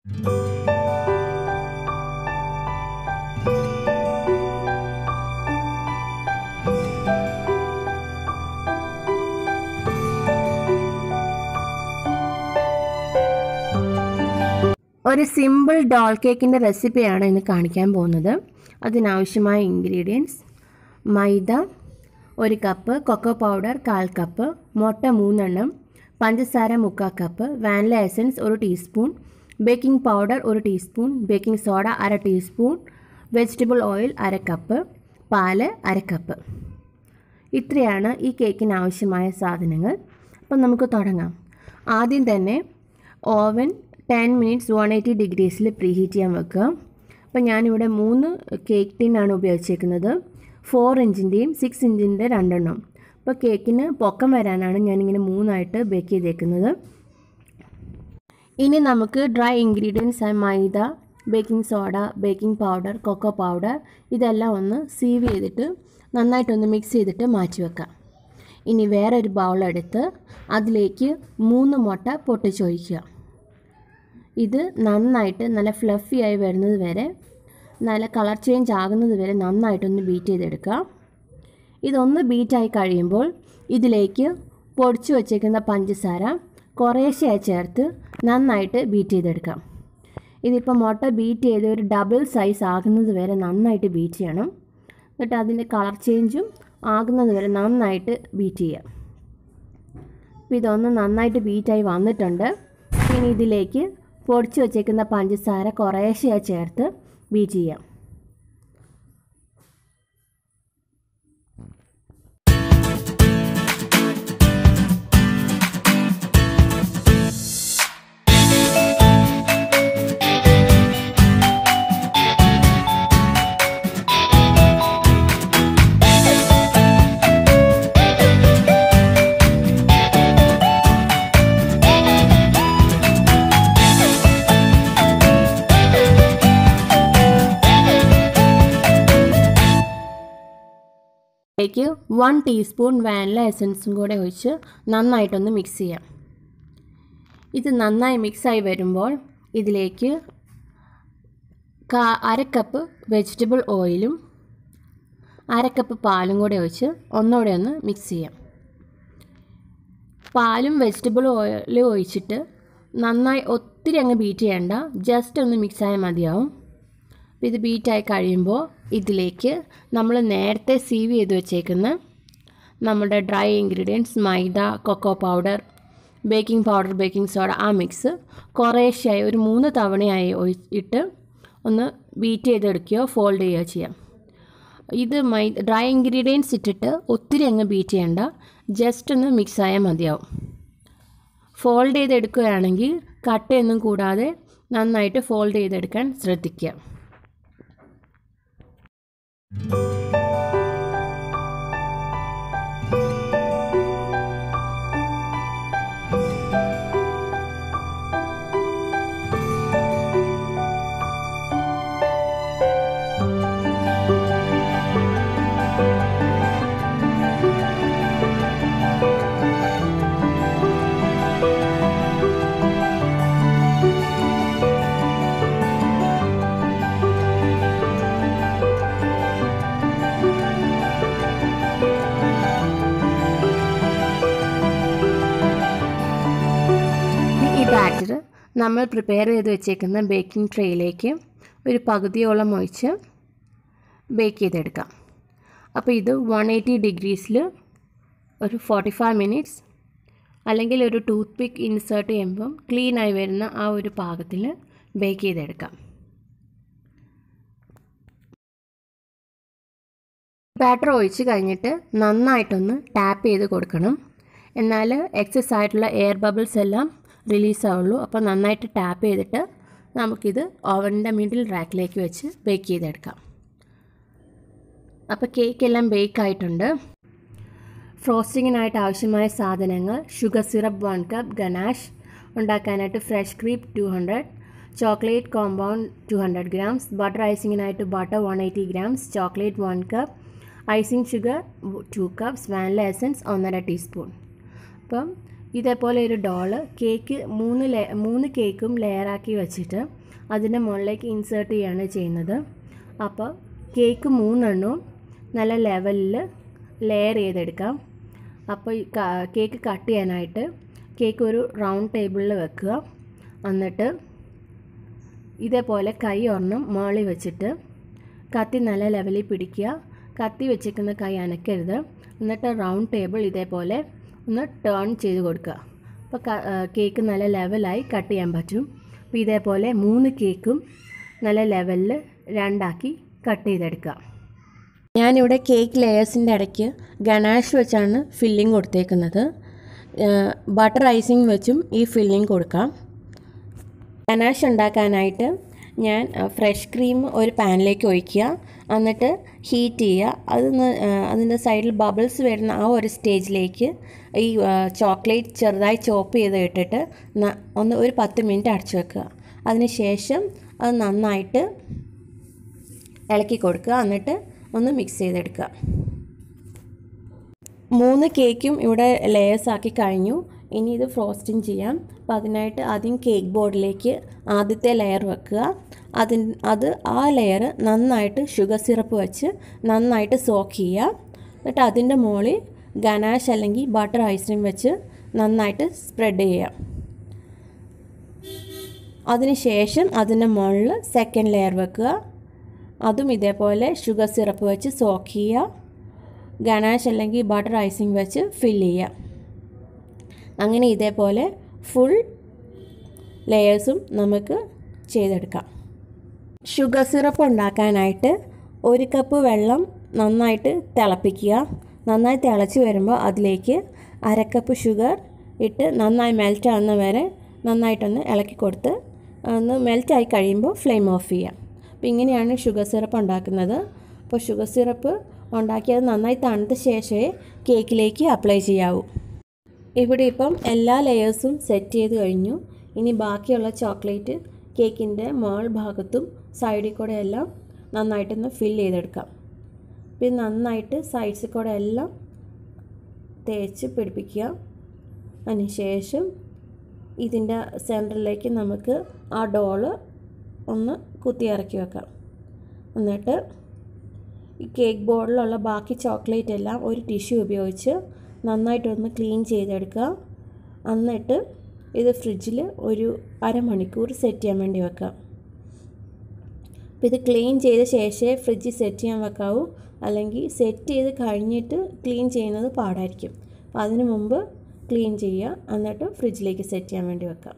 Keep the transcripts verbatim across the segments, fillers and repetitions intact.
ഒരു simple doll കേക്കിൻ്റെ റെസിപ്പിയാണ് ഇന്ന് കാണിക്കാൻ പോകുന്നത്. അതിനാവശ്യമായ ഇൻഗ്രീഡിയൻസ്: മൈദ ഒരു കപ്പ്, കൊക്കോ പൗഡർ കാൽ കപ്പ്, മുട്ട മൂന്നെണ്ണം, പഞ്ചസാര മുക്കാൽ കപ്പ്, വാനില എസൻസ് ഒരു ടീസ്പൂൺ, ബേക്കിംഗ് പൗഡർ ഒരു ടീസ്പൂൺ, ബേക്കിംഗ് സോഡ അര ടീസ്പൂൺ, വെജിറ്റബിൾ ഓയിൽ അര കപ്പ്, പാല് അര കപ്പ്. ഇത്രയാണ് ഈ കേക്കിന് ആവശ്യമായ സാധനങ്ങൾ. അപ്പം നമുക്ക് തുടങ്ങാം. ആദ്യം തന്നെ oven ten minutes one eighty ഡിഗ്രീസിൽ പ്രീ ഹീറ്റ് ചെയ്യാൻ വെക്കുക. അപ്പോൾ ഞാനിവിടെ മൂന്ന് കേക്ക് ടിന്നാണ് ഉപയോഗിച്ചേക്കുന്നത്. ഫോർ ഇഞ്ചിൻ്റെയും സിക്സ് ഇഞ്ചിൻ്റെ രണ്ടെണ്ണം. അപ്പോൾ കേക്കിന് പൊക്കം വരാനാണ് ഞാനിങ്ങനെ മൂന്നായിട്ട് ബേക്ക് ചെയ്തേക്കുന്നത്. ഇനി നമുക്ക് ഡ്രൈ ഇൻഗ്രീഡിയൻസ് ആയ മൈദ, baking soda, baking powder, cocoa powder ഇതെല്ലാം ഒന്ന് സീവ് ചെയ്തിട്ട് നന്നായിട്ടൊന്ന് മിക്സ് ചെയ്തിട്ട് മാറ്റി വെക്കാം. ഇനി വേറൊരു ബൗളെടുത്ത് അതിലേക്ക് മൂന്ന് മുട്ട പൊട്ടിച്ചൊഴിക്കുക. ഇത് നന്നായിട്ട് നല്ല ഫ്ലഫി ആയി വരുന്നത് വരെ, നല്ല കളർ ചേഞ്ച് ആകുന്നത് വരെ നന്നായിട്ടൊന്ന് ബീറ്റ് ചെയ്തെടുക്കുക. ഇതൊന്ന് ബീറ്റായി കഴിയുമ്പോൾ ഇതിലേക്ക് പൊടിച്ചു വച്ചേക്കുന്ന പഞ്ചസാര കുറേശ്ശെയായി ചേർത്ത് നന്നായിട്ട് ബീറ്റ് ചെയ്തെടുക്കാം. ഇതിപ്പോൾ മുട്ട ബീറ്റ് ചെയ്ത് ഒരു ഡബിൾ സൈസ് ആകുന്നത് വരെ നന്നായിട്ട് ബീറ്റ് ചെയ്യണം. എന്നിട്ട് അതിൻ്റെ കളർ ചേഞ്ചും ആകുന്നത് വരെ നന്നായിട്ട് ബീറ്റ് ചെയ്യാം. അപ്പോൾ ഇതൊന്ന് നന്നായിട്ട് ബീറ്റായി വന്നിട്ടുണ്ട്. ഇനി ഇതിലേക്ക് പൊടിച്ചു വച്ചേക്കുന്ന പഞ്ചസാര കുറേശ്ശെയായി ചേർത്ത് ബീറ്റ് ചെയ്യാം. ിലേക്ക് വൺ ടീസ്പൂൺ വാനില എസൻസും കൂടെ ഒഴിച്ച് നന്നായിട്ടൊന്ന് മിക്സ് ചെയ്യാം. ഇത് നന്നായി മിക്സായി വരുമ്പോൾ ഇതിലേക്ക് അരക്കപ്പ് വെജിറ്റബിൾ ഓയിലും അരക്കപ്പ് പാലും കൂടെ ഒഴിച്ച് ഒന്നുകൂടെ ഒന്ന് മിക്സ് ചെയ്യാം. പാലും വെജിറ്റബിൾ ഓയിലും ഒഴിച്ചിട്ട് നന്നായി ഒത്തിരി അങ്ങ് ബീറ്റ് ചെയ്യേണ്ട, ജസ്റ്റ് ഒന്ന് മിക്സായാൽ മതിയാവും. ഇത് ബീറ്റായി കഴിയുമ്പോൾ ഇതിലേക്ക് നമ്മൾ നേരത്തെ സീവ് ചെയ്ത് വെച്ചേക്കുന്ന നമ്മുടെ ഡ്രൈ ഇൻഗ്രീഡിയൻസ് മൈദ, cocoa powder, baking powder, baking soda ആ മിക്സ് കുറേശ്ശെയായി ഒരു മൂന്ന് തവണയായി ഇട്ട് ഒന്ന് ബീറ്റ് ചെയ്തെടുക്കുകയോ ഫോൾഡ് ചെയ്യുകയോ ചെയ്യാം. ഇത് മൈ ഡ്രൈ ഇൻഗ്രീഡിയൻസ് ഇട്ടിട്ട് ഒത്തിരി അങ്ങ് ബീറ്റ് ചെയ്യേണ്ട, ജസ്റ്റ് ഒന്ന് മിക്സായാൽ മതിയാവും. ഫോൾഡ് ചെയ്തെടുക്കുകയാണെങ്കിൽ കട്ടയൊന്നും കൂടാതെ നന്നായിട്ട് ഫോൾഡ് ചെയ്തെടുക്കാൻ ശ്രദ്ധിക്കുക. ബാറ്റർ നമ്മൾ പ്രിപ്പയർ ചെയ്ത് വെച്ചേക്കുന്ന ബേക്കിംഗ് ട്രേയിലേക്ക് ഒരു പകുതിയോളം ഒഴിച്ച് ബേക്ക് ചെയ്തെടുക്കാം. അപ്പോൾ ഇത് വൺ എയ്റ്റി ഡിഗ്രീസിൽ ഒരു ഫോർട്ടി ഫൈവ് മിനിറ്റ്സ് അല്ലെങ്കിൽ ഒരു ടൂത്ത് പിക്ക് ഇൻസേർട്ട് ചെയ്യുമ്പം ക്ലീനായി വരുന്ന ആ ഒരു പാകത്തിൽ ബേക്ക് ചെയ്തെടുക്കാം. ബാറ്റർ ഒഴിച്ച് കഴിഞ്ഞിട്ട് നന്നായിട്ടൊന്ന് ടാപ്പ് ചെയ്ത് കൊടുക്കണം. എന്നാൽ എക്സസ് ആയിട്ടുള്ള എയർ ബബിൾസ് എല്ലാം റിലീസ് ആവുള്ളൂ. അപ്പോൾ നന്നായിട്ട് ടാപ്പ് ചെയ്തിട്ട് നമുക്കിത് ഓവനിൻ്റെ മിഡിൽ റാക്കിലേക്ക് വെച്ച് ബേക്ക് ചെയ്തെടുക്കാം. അപ്പോൾ കേക്കെല്ലാം ബേക്ക് ആയിട്ടുണ്ട്. ഫ്രോസ്റ്റിങ്ങിനായിട്ട് ആവശ്യമായ സാധനങ്ങൾ: sugar syrup one cup, ganache ഉണ്ടാക്കാനായിട്ട് fresh cream two hundred, chocolate compound two hundred grams, butter ഐസിങ്ങിനായിട്ട് butter one eighty grams, chocolate one cup, icing sugar two cups, vanilla essence ഒന്നര ടീസ്പൂൺ. അപ്പം ഇതേപോലെ ഒരു ഡോള് കേക്ക് മൂന്ന് ലേ മൂന്ന് കേക്കും ലെയറാക്കി വെച്ചിട്ട് അതിൻ്റെ മുകളിലേക്ക് ഇൻസേർട്ട് ചെയ്യുകയാണ് ചെയ്യുന്നത്. അപ്പോൾ കേക്ക് മൂന്നെണ്ണവും നല്ല ലെവലിൽ ലെയർ ചെയ്തെടുക്കാം. അപ്പോൾ ഈ കേക്ക് കട്ട് ചെയ്യാനായിട്ട് കേക്ക് ഒരു റൗണ്ട് ടേബിളിൽ വെക്കുക. എന്നിട്ട് ഇതേപോലെ കൈ ഒരെണ്ണം മുകളിൽ വെച്ചിട്ട് കത്തി നല്ല ലെവലിൽ പിടിക്കുക. കത്തി വെച്ചിരിക്കുന്ന കൈ അനക്കരുത്. എന്നിട്ട് റൗണ്ട് ടേബിൾ ഇതേപോലെ ഒന്ന് ടേൺ ചെയ്ത് കൊടുക്കുക. അപ്പോൾ കേക്ക് നല്ല ലെവലായി കട്ട് ചെയ്യാൻ പറ്റും. അപ്പോൾ ഇതേപോലെ മൂന്ന് കേക്കും നല്ല ലെവലിൽ രണ്ടാക്കി കട്ട് ചെയ്തെടുക്കുക. ഞാനിവിടെ കേക്ക് ലെയേഴ്സിൻ്റെ ഇടയ്ക്ക് ഗണാഷ് വെച്ചാണ് ഫില്ലിംഗ് കൊടുത്തേക്കുന്നത്. ബട്ടർ ഐസിങ് വെച്ചും ഈ ഫില്ലിംഗ് കൊടുക്കാം. ഗണാഷ് ഉണ്ടാക്കാനായിട്ട് ഞാൻ ഫ്രഷ് ക്രീം ഒരു പാനിലേക്ക് ഒഴിക്കുക. എന്നിട്ട് ഹീറ്റ് ചെയ്യുക. അതൊന്ന് അതിൻ്റെ സൈഡിൽ ബബിൾസ് വരുന്ന ആ ഒരു സ്റ്റേജിലേക്ക് ഈ ചോക്ലേറ്റ് ചെറുതായി ചോപ്പ് ചെയ്ത് ഇട്ടിട്ട് ഒന്ന് ഒരു പത്ത് മിനിറ്റ് അടച്ചു വെക്കുക. അതിന് ശേഷം അത് നന്നായിട്ട് ഇളക്കി കൊടുക്കുക. എന്നിട്ട് ഒന്ന് മിക്സ് ചെയ്തെടുക്കുക. മൂന്ന് കേക്കും ഇവിടെ ലെയേഴ്സ് ആക്കി കഴിഞ്ഞു. ഇനി ഇത് ഫ്രോസ്റ്റിംഗ് ചെയ്യാം. അപ്പോൾ അതിനായിട്ട് ആദ്യം കേക്ക് ബോർഡിലേക്ക് ആദ്യത്തെ ലെയർ വെക്കുക. അതിൻ അത് ആ ലെയർ നന്നായിട്ട് ഷുഗർ സിറപ്പ് വെച്ച് നന്നായിട്ട് സോക്ക് ചെയ്യുക. എന്നിട്ട് അതിൻ്റെ മുകളിൽ ഗനാഷ് അല്ലെങ്കിൽ ബട്ടർ ഐസ്ക്രീം വെച്ച് നന്നായിട്ട് സ്പ്രെഡ് ചെയ്യുക. അതിന് ശേഷം അതിൻ്റെ മുകളിൽ സെക്കൻഡ് ലെയർ വെക്കുക. അതും ഇതേപോലെ ഷുഗർ സിറപ്പ് വെച്ച് സോക്ക് ചെയ്യുക. ഗനാഷ് അല്ലെങ്കിൽ ബട്ടർ ഐസിങ് വെച്ച് ഫില്ല് ചെയ്യുക. അങ്ങനെ ഇതേപോലെ ഫുൾ ലെയേഴ്സും നമുക്ക് ചെയ്തെടുക്കാം. ഷുഗർ സിറപ്പ് ഉണ്ടാക്കാനായിട്ട് ഒരു കപ്പ് വെള്ളം നന്നായിട്ട് തിളപ്പിക്കുക. നന്നായി തിളച്ച് വരുമ്പോൾ അതിലേക്ക് അരക്കപ്പ് ഷുഗർ ഇട്ട് നന്നായി മെൽറ്റ് ആവുന്ന വരെ നന്നായിട്ടൊന്ന് ഇളക്കി കൊടുത്ത് ഒന്ന് മെൽറ്റായി കഴിയുമ്പോൾ ഫ്ലെയിം ഓഫ് ചെയ്യാം. അപ്പോൾ ഇങ്ങനെയാണ് ഷുഗർ സിറപ്പ് ഉണ്ടാക്കുന്നത്. അപ്പോൾ ഷുഗർ സിറപ്പ് ഉണ്ടാക്കിയത് നന്നായി തണുത്ത ശേഷമേ കേക്കിലേക്ക് അപ്ലൈ ചെയ്യാവൂ. ഇവിടെ ഇപ്പം എല്ലാ ലെയേഴ്സും സെറ്റ് ചെയ്ത് കഴിഞ്ഞു. ഇനി ബാക്കിയുള്ള ചോക്ലേറ്റ് കേക്കിൻ്റെ മുകൾ ഭാഗത്തും സൈഡിൽ കൂടെ എല്ലാം നന്നായിട്ടൊന്ന് ഫില്ല് ചെയ്തെടുക്കാം. പിന്നെ നന്നായിട്ട് സൈഡ്സിൽ കൂടെ എല്ലാം തേച്ച് പിടിപ്പിക്കുക. അതിന് ശേഷം ഇതിൻ്റെ സെൻറ്ററിലേക്ക് നമുക്ക് ആ ഡോള് ഒന്ന് കുത്തി ഇറക്കി വെക്കാം. എന്നിട്ട് ഈ കേക്ക് ബോർഡിലുള്ള ബാക്കി ചോക്ലേറ്റ് എല്ലാം ഒരു ടിഷ്യൂ ഉപയോഗിച്ച് നന്നായിട്ടൊന്ന് ക്ലീൻ ചെയ്തെടുക്കുക. എന്നിട്ട് ഇത് ഫ്രിഡ്ജിൽ ഒരു അരമണിക്കൂർ സെറ്റ് ചെയ്യാൻ വേണ്ടി വെക്കാം. അപ്പോൾ ഇത് ക്ലീൻ ചെയ്ത ശേഷമേ ഫ്രിഡ്ജിൽ സെറ്റ് ചെയ്യാൻ വെക്കാവൂ. അല്ലെങ്കിൽ സെറ്റ് ചെയ്ത് കഴിഞ്ഞിട്ട് ക്ലീൻ ചെയ്യുന്നത് പാടായിരിക്കും. അപ്പോൾ അതിന് മുമ്പ് ക്ലീൻ ചെയ്യുക. എന്നിട്ട് ഫ്രിഡ്ജിലേക്ക് സെറ്റ് ചെയ്യാൻ വേണ്ടി വെക്കാം.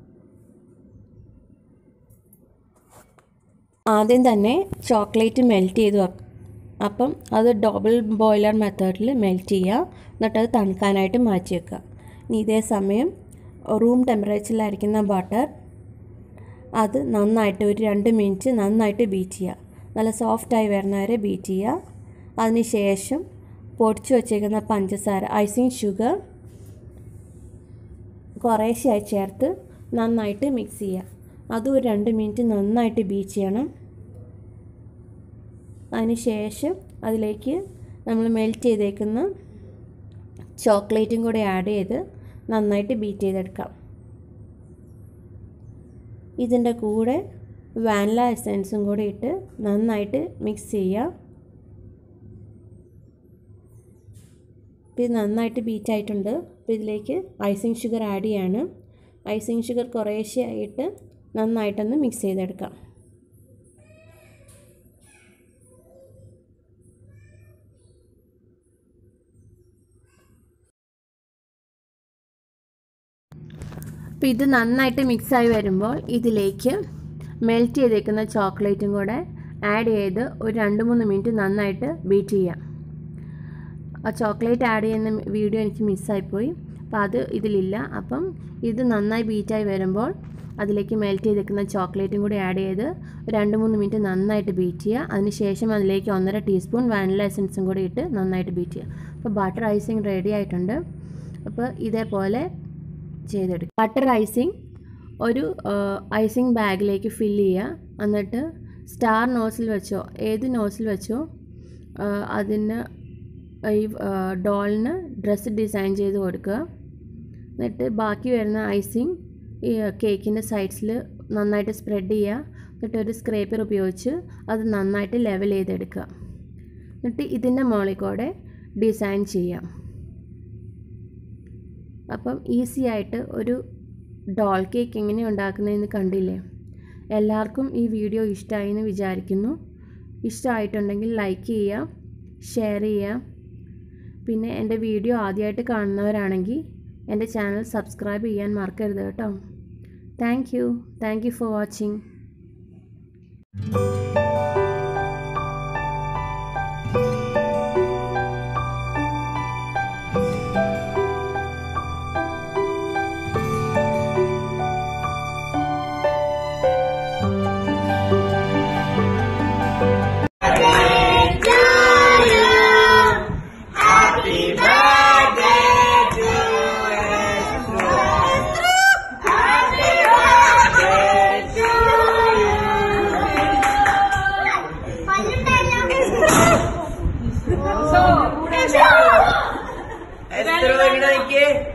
ആദ്യം തന്നെ ചോക്ലേറ്റ് മെൽറ്റ് ചെയ്ത് വെക്കാം. അപ്പം അത് ഡബിൾ ബോയിലർ മെത്തേഡിൽ മെൽറ്റ് ചെയ്യുക. എന്നിട്ട് അത് തണുക്കാനായിട്ട് മാറ്റി വെക്കുക. ഇനി ഇതേ സമയം റൂം ടെമ്പറേച്ചറിലായിരിക്കുന്ന ബട്ടർ അത് നന്നായിട്ട് ഒരു രണ്ട് മിനിറ്റ് നന്നായിട്ട് ബീറ്റ് ചെയ്യുക. നല്ല സോഫ്റ്റായി വരുന്ന വരെ ബീറ്റ് ചെയ്യുക. അതിന് ശേഷം പൊടിച്ച് വച്ചേക്കുന്ന പഞ്ചസാര ഐസിങ് ഷുഗർ കുറേശ്ശെയായി ചേർത്ത് നന്നായിട്ട് മിക്സ് ചെയ്യുക. അതും ഒരു രണ്ട് മിനിറ്റ് നന്നായിട്ട് ബീറ്റ് ചെയ്യണം. അതിന് ശേഷം അതിലേക്ക് നമ്മൾ മെൽറ്റ് ചെയ്തേക്കുന്ന ചോക്ലേറ്റും കൂടെ ആഡ് ചെയ്ത് നന്നായിട്ട് ബീറ്റ് ചെയ്തെടുക്കാം. ഇതിൻ്റെ കൂടെ വാനില എസൻസും കൂടെ ഇട്ട് നന്നായിട്ട് മിക്സ് ചെയ്യുക. ഇത് നന്നായിട്ട് ബീറ്റ് ആയിട്ടുണ്ട്. അപ്പോൾ ഇതിലേക്ക് ഐസിങ് ഷുഗർ ആഡ് ചെയ്യാണ്. ഐസിങ് ഷുഗർ കുറേശ്ശെ ആയിട്ട് നന്നായിട്ടൊന്ന് മിക്സ് ചെയ്തെടുക്കാം. അപ്പോൾ ഇത് നന്നായിട്ട് മിക്സായി വരുമ്പോൾ ഇതിലേക്ക് മെൽറ്റ് ചെയ്തേക്കുന്ന ചോക്ലേറ്റും കൂടെ ആഡ് ചെയ്ത് ഒരു രണ്ട് മൂന്ന് മിനിറ്റ് നന്നായിട്ട് ബീറ്റ് ചെയ്യാം. ആ ചോക്ലേറ്റ് ആഡ് ചെയ്യുന്ന വീഡിയോ എനിക്ക് മിസ്സായിപ്പോയി. അപ്പോൾ അത് ഇതിലില്ല. അപ്പം ഇത് നന്നായി ബീറ്റായി വരുമ്പോൾ അതിലേക്ക് മെൽറ്റ് ചെയ്തേക്കുന്ന ചോക്ലേറ്റും കൂടി ആഡ് ചെയ്ത് രണ്ട് മൂന്ന് മിനിറ്റ് നന്നായിട്ട് ബീറ്റ് ചെയ്യുക. അതിന് ശേഷം അതിലേക്ക് ഒന്നര ടീസ്പൂൺ വാനില എസൻസും കൂടി ഇട്ട് നന്നായിട്ട് ബീറ്റ് ചെയ്യുക. അപ്പോൾ ബട്ടർ ഐസിങ് റെഡി ആയിട്ടുണ്ട്. അപ്പോൾ ഇതേപോലെ ചെയ്തെടുക്കുക. ബട്ടർ ഐസിങ് ഒരു ഐസിങ് ബാഗിലേക്ക് ഫില്ല് ചെയ്യുക. എന്നിട്ട് സ്റ്റാർ നോസിൽ വെച്ചോ ഏത് നോസിൽ വെച്ചോ അതിന് ഈ ഡോളിന് ഡ്രസ്സ് ഡിസൈൻ ചെയ്ത് കൊടുക്കുക. എന്നിട്ട് ബാക്കി വരുന്ന ഐസിങ് ഈ കേക്കിൻ്റെ സൈഡ്സിൽ നന്നായിട്ട് സ്പ്രെഡ് ചെയ്യുക. എന്നിട്ട് ഒരു സ്ക്രേപ്പർ ഉപയോഗിച്ച് അത് നന്നായിട്ട് ലെവൽ ചെയ്തെടുക്കുക. എന്നിട്ട് ഇതിൻ്റെ മുകളിൽ കൂടെ ഡിസൈൻ ചെയ്യാം. അപ്പം ഈസി ആയിട്ട് ഒരു ഡോൾ കേക്ക് എങ്ങനെ ഉണ്ടാക്കുന്നതെന്ന് കണ്ടില്ലേ? എല്ലാവർക്കും ഈ വീഡിയോ ഇഷ്ടമായി എന്ന് വിചാരിക്കുന്നു. ഇഷ്ടമായിട്ടുണ്ടെങ്കിൽ ലൈക്ക് ചെയ്യുക, ഷെയർ ചെയ്യുക. പിന്നെ എൻ്റെ വീഡിയോ ആദ്യമായിട്ട് കാണുന്നവരാണെങ്കിൽ എൻ്റെ ചാനൽ സബ്സ്ക്രൈബ് ചെയ്യാൻ മറക്കരുത് കേട്ടോ. Thank you thank you for watching. Esto lo